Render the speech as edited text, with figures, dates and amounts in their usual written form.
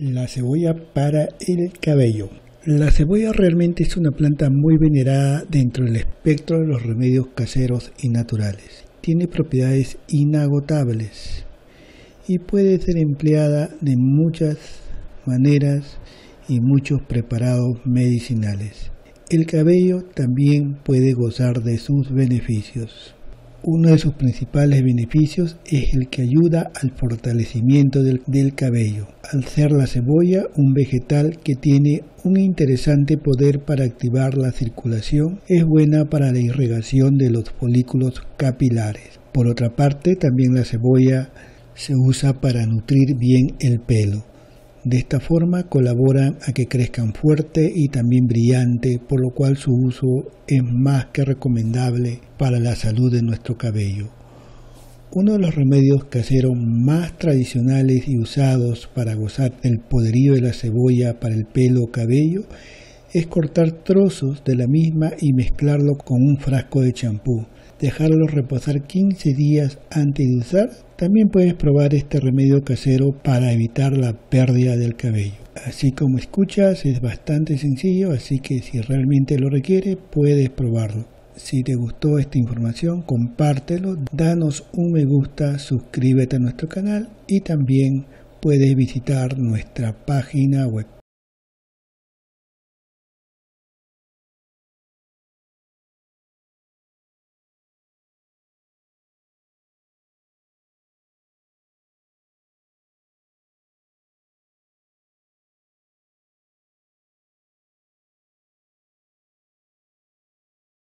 La cebolla para el cabello. La cebolla realmente es una planta muy venerada dentro del espectro de los remedios caseros y naturales. Tiene propiedades inagotables y puede ser empleada de muchas maneras y muchos preparados medicinales. El cabello también puede gozar de sus beneficios. Uno de sus principales beneficios es el que ayuda al fortalecimiento del cabello. Al ser la cebolla un vegetal que tiene un interesante poder para activar la circulación, es buena para la irrigación de los folículos capilares. Por otra parte, también la cebolla se usa para nutrir bien el pelo. De esta forma colaboran a que crezcan fuerte y también brillante, por lo cual su uso es más que recomendable para la salud de nuestro cabello. Uno de los remedios caseros más tradicionales y usados para gozar del poderío de la cebolla para el pelo o cabello es cortar trozos de la misma y mezclarlo con un frasco de champú. Dejarlo reposar 15 días antes de usar. También puedes probar este remedio casero para evitar la pérdida del cabello. Así como escuchas, es bastante sencillo, así que si realmente lo requiere, puedes probarlo. Si te gustó esta información, compártelo, danos un me gusta, suscríbete a nuestro canal y también puedes visitar nuestra página web.